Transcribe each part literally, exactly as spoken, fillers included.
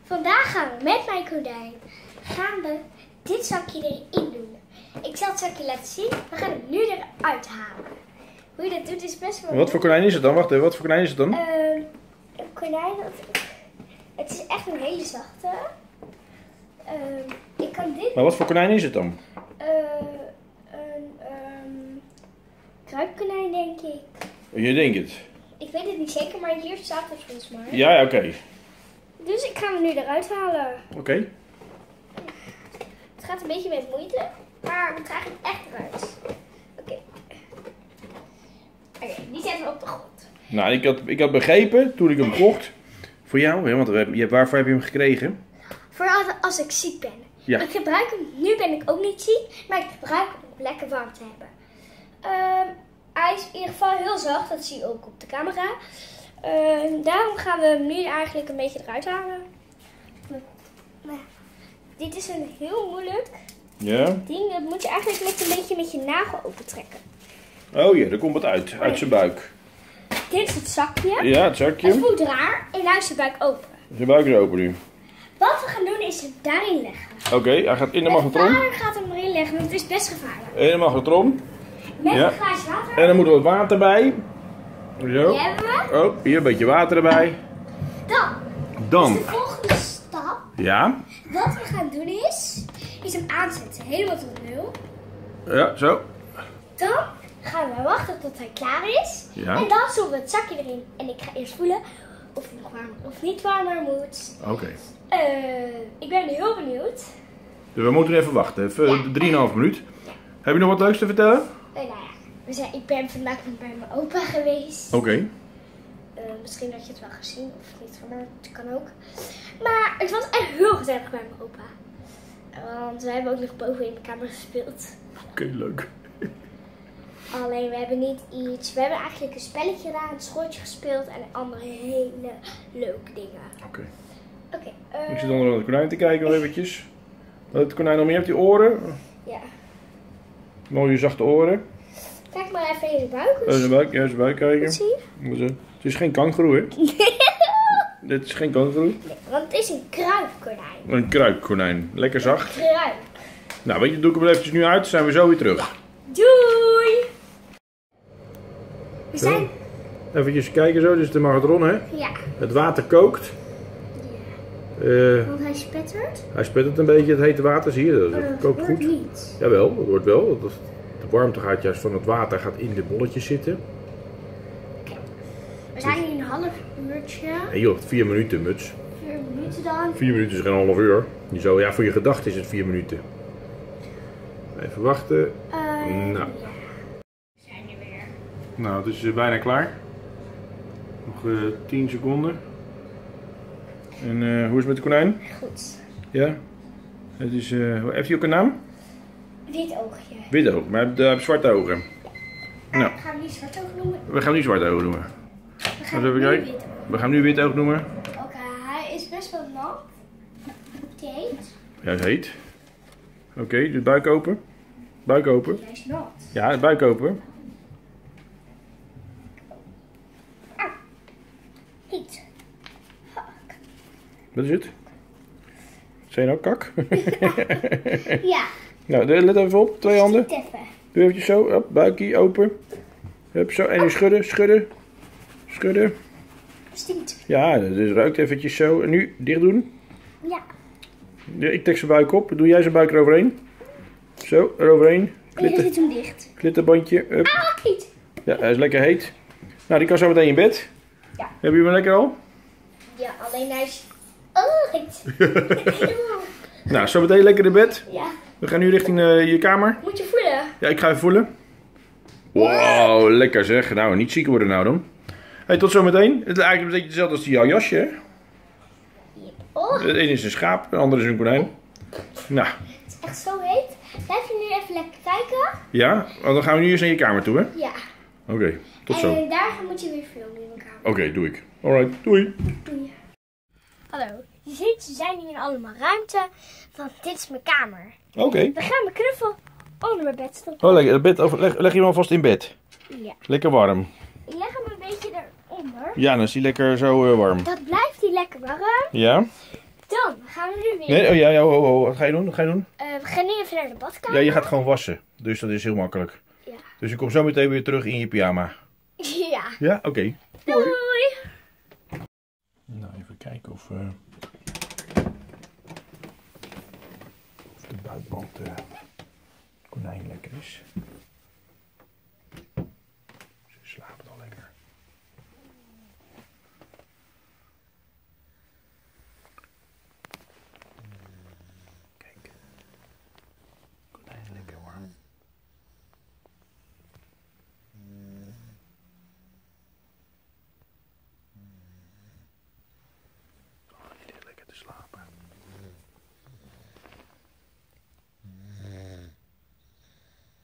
Vandaag gaan we met mijn konijn gaan we dit zakje erin doen. Ik zal het zakje laten zien. We gaan het nu eruit halen. Hoe je dat doet is best wel... Wat voor konijn is het dan? Wacht even, wat voor konijn is het dan? Uh, een konijn, dat... het is echt een hele zachte. Uh, ik kan dit... Maar wat voor konijn is het dan? Uh, een um, kruipkonijn denk ik. Je denkt het? Ik weet het niet zeker, maar hier staat het volgens mij. Ja, ja oké. Okay. Dus ik ga hem nu eruit halen. Oké. Okay. Het gaat een beetje met moeite, maar we krijgen het echt eruit. Oké. Okay. Oké, okay, die zetten we op de grond. Nou, ik had, ik had begrepen toen ik hem kocht. Voor jou, hè? Want we, je, waarvoor heb je hem gekregen? Voor als, als ik ziek ben. Ja. Ik gebruik hem, nu ben ik ook niet ziek, maar ik gebruik hem om lekker warm te hebben. Uh, hij is in ieder geval heel zacht, dat zie je ook op de camera. Uh, daarom gaan we hem nu eigenlijk een beetje eruit halen. Maar dit is een heel moeilijk ja. ding. Dat moet je eigenlijk met een beetje met je nagel opentrekken. Oh ja, daar komt het uit. Uit zijn buik. Dit is het zakje. Ja, het zakje. Het voelt raar. En nu is zijn buik open. Zijn buik is open nu. Wat we gaan doen is hem daarin leggen. Oké, okay, hij gaat in de magnetron. Mijn vader gaat hem erin leggen, want het is best gevaarlijk. In de magnetron. Met ja. een glaasje water. En dan moet er wat water bij. Zo. Die hebben we. Oh, hier een beetje water erbij. Dan. Dan. Dus de volgende stap. Ja. Wat we gaan doen is, is hem aanzetten. Helemaal tot nul. Ja, zo. Dan gaan we wachten tot hij klaar is. Ja. En dan zullen we het zakje erin. En ik ga eerst voelen of het nog warmer of niet warmer moet. Oké. Okay. Uh, ik ben heel benieuwd. Dus we moeten even wachten. Even drieënhalf ja. minuut. Heb je nog wat leuks te vertellen? Uh, nou ja, we zijn, ik ben vandaag bij mijn opa geweest. Oké. Okay. Uh, misschien had je het wel gezien of niet, maar het kan ook. Maar het was echt heel gezellig bij mijn opa. Want we hebben ook nog boven in de kamer gespeeld. Oké, okay, leuk. Alleen we hebben niet iets. We hebben eigenlijk een spelletje gedaan, een schooltje gespeeld en andere hele leuke dingen. Oké. Okay. Oké. Okay, uh... Ik zit onder het konijn te kijken nog eventjes. Wat het konijn nog meer heeft, die oren. Ja. Mooie zachte oren. Kijk maar even in de buik. Dus... zijn buik, ja, zijn buik kijken. Wat zie je? Het is geen kangoeroe, hè? Dit is geen kangoeroe. Nee, want het is een kruipkonijn. Een kruipkonijn. Lekker zacht. Een kruip. Nou, weet je, doe ik hem eventjes nu uit. Dan zijn we zo weer terug. Ja. Doei! We zijn... Even kijken zo, dit is de magnetron, hè? Ja. Het water kookt. Ja. Uh, Want hij spettert. Hij spettert een beetje, het hete water, zie je? Dat, dat uh, kookt goed. Niet. Jawel, dat wordt wel. Dat, de warmte gaat juist van het water gaat in de bolletjes zitten. Okay. We zijn hier een half uurtje. Nee joh, vier minuten muts. Vier minuten dan? Vier minuten is geen half uur. Je zou, ja, voor je gedachten is het vier minuten. Even wachten. Uh, nou. Ja. We zijn er weer. Nou, het is uh, bijna klaar. Nog uh, tien seconden. En uh, hoe is het met de konijn? Goed. Ja? Het is, uh, heeft hij ook een naam? Wit oogje. Wit oog, maar hij heeft uh, zwarte ogen. Uh, nou. Gaan we nu zwart oog noemen? We gaan nu zwarte oog noemen. We gaan even nu kijken. wit oog. We gaan nu wit oog noemen. Oké, okay, hij is best wel nat. Het heet. Ja, het heet. Oké, okay, dus buik open. Buik open. Hij is nat. Ja, buik open. Ah. Heet. Fuck. Wat is het? Zijn nou kak? Ja. Nou, let even op. Twee handen. Even. Doe eventjes zo. Hop, buikje open. Hup, zo. En nu schudden, schudden. Schudden. Stinkt. Ja, dus ruikt eventjes zo. En nu dicht doen. Ja. Ja, ik trek zijn buik op. Doe jij zijn buik eroverheen. Zo, eroverheen. Klitter. En je zit hem dicht. Klitterbandje. Up. Ah, heet. Ja, hij is lekker heet. Nou, die kan zo meteen in bed. Ja. Heb je hem lekker al? Ja, alleen hij is... Oh, heet. Nou, zo meteen lekker in bed. Ja. We gaan nu richting uh, je kamer. Moet je voelen? Ja, ik ga even voelen. Wow, lekker zeg. Nou, niet ziek worden nou dan. Hey, tot zometeen. Het is eigenlijk een beetje hetzelfde als die jouw jasje, hè? Yep. Oh. De ene is een schaap, de andere is een konijn. Nou. Het is echt zo heet. Blijf je nu even lekker kijken? Ja, want dan gaan we nu eens naar je kamer toe, hè? Ja. Oké, okay, tot zo. En daar moet je weer filmen in mijn kamer. Oké, okay, doe ik. Alright, doei. Doei. Hallo. Je ziet, ze zijn hier in allemaal ruimte. Want dit is mijn kamer. Oké. Okay. We gaan mijn knuffel onder mijn bed stoppen. Oh, lekker. Bed, of, leg, leg je hem alvast in bed. Ja. Lekker warm. Ik leg hem een beetje eronder. Ja, dan is hij lekker zo uh, warm. Dat blijft hij lekker warm. Ja. Dan we nu weer. Nee, oh ja, ja, oh, oh, wat ga je doen? Wat ga je doen? Uh, we gaan nu even naar de badkamer. Ja, je gaat gewoon wassen. Dus dat is heel makkelijk. Ja. Dus je komt zo meteen weer terug in je pyjama. Ja. Ja, oké. Okay. Doei. Nou, even kijken of, uh, of de buitband uh, konijn lekker is. Ze slaapt al lekker. Kijk. Konijn lekker warm. Lekker te slapen.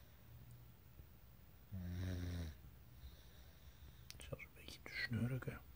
Zelfs een beetje te snurken.